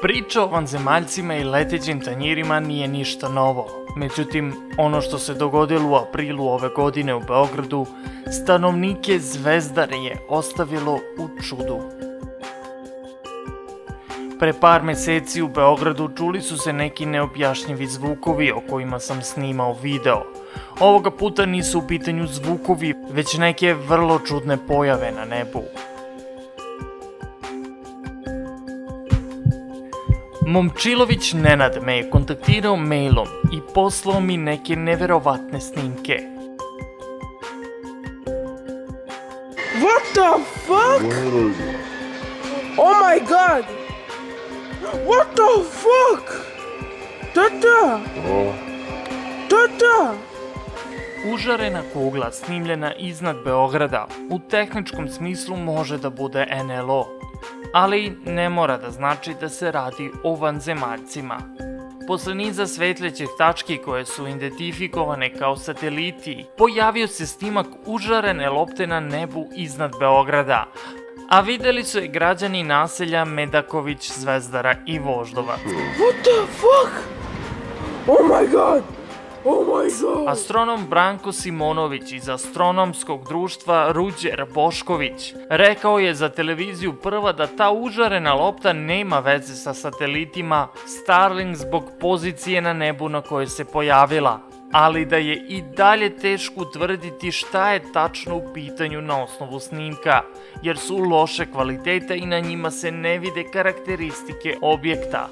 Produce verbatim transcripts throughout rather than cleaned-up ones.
Priča o vanzemaljcima i letećim tanjirima nije ništa novo. Međutim, ono što se dogodilo u aprilu ove godine u Beogradu, stanovnike Zvezdare je ostavilo u čudu. Pre par meseci u Beogradu čuli su se neki neobjašnjivi zvukovi o kojima sam snimao video. Ovoga puta nisu u pitanju zvukovi, već neke vrlo čudne pojave na nebu. Momčilović Nenad me je kontaktirao mailom i poslao mi neke neverovatne snimke. What the fuck? Oh my god! What the fuck? Tata! Tata! Užarena kugla snimljena iznad Beograda u tehničkom smislu može da bude en el o, ali ne mora da znači da se radi o vanzemaljcima. Posle niza svetlećih tački koje su identifikovane kao sateliti, pojavio se snimak užarene lopte na nebu iznad Beograda, a videli su je građani naselja Medaković, Zvezdara i Voždovac. What the fuck? Oh my god! Oh my god! Astronom Branko Simonović iz astronomskog društva Ruđer Bošković rekao je za televiziju Prva da ta užarena lopta nema veze sa satelitima Starlink zbog pozicije na nebu na kojoj se pojavila, ali da je i dalje teško utvrditi šta je tačno u pitanju na osnovu snimka, jer su loše kvaliteta i na njima se ne vide karakteristike objekta.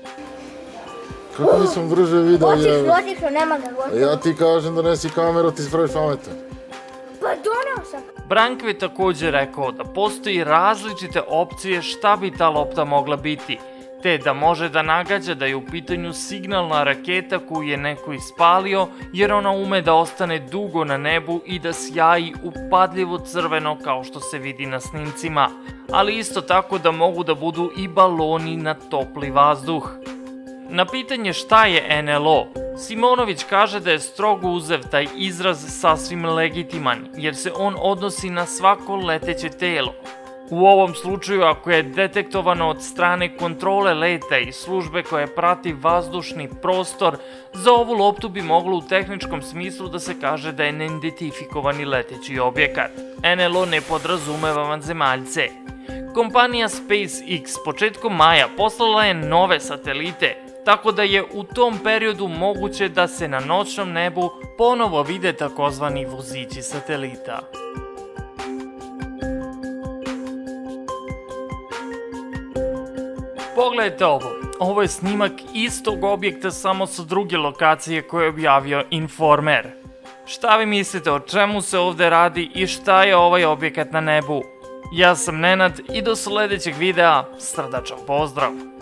Kako nisam brže vidio Otišlo, jebe? otišlo, nema ga gotovo. Ja ti kažem da nesi kameru, ti si praviš pametan. Pa donao sam. Branko je također rekao da postoji različite opcije šta bi ta lopta mogla biti, te da može da nagađa da je u pitanju signalna raketa koju je neko ispalio, jer ona ume da ostane dugo na nebu i da sjaji upadljivo crveno kao što se vidi na snimcima, ali isto tako da mogu da budu i baloni na topli vazduh. Na pitanje šta je en el o, Simonović kaže da je strogo uzev taj izraz sasvim legitiman, jer se on odnosi na svako leteće telo. U ovom slučaju, ako je detektovano od strane kontrole leta i službe koja prati vazdušni prostor, za ovu loptu bi moglo u tehničkom smislu da se kaže da je neidentifikovani leteći objekat. en el o ne podrazumeva vanzemaljce. Kompanija SpaceX početkom maja poslala je nove satelite, tako da je u tom periodu moguće da se na noćnom nebu ponovo vide takozvani vozići satelita. Pogledajte ovo, ovo je snimak istog objekta samo sa druge lokacije koje je objavio Informer. Šta vi mislite o čemu se ovde radi i šta je ovaj objekat na nebu? Ja sam Nenad i do sledećeg videa srdačan pozdrav!